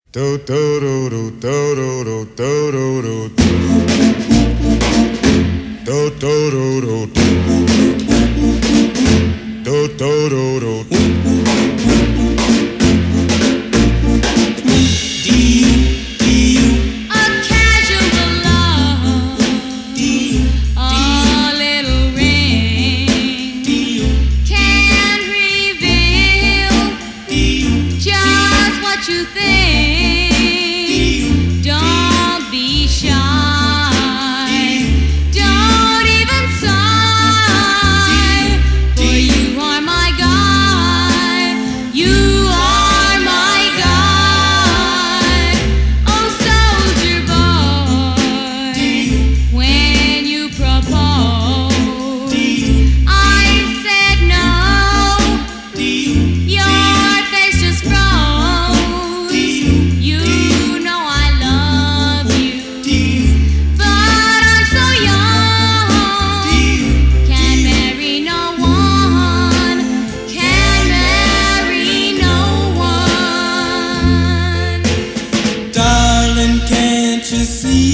Do do do do do do do do do do do do do do do do do you think, don't be shy, don't even sigh, for you are my guy, you are my guy. Oh soldier boy, when you proposed, I said no, your face just froze. Darling, can't you see?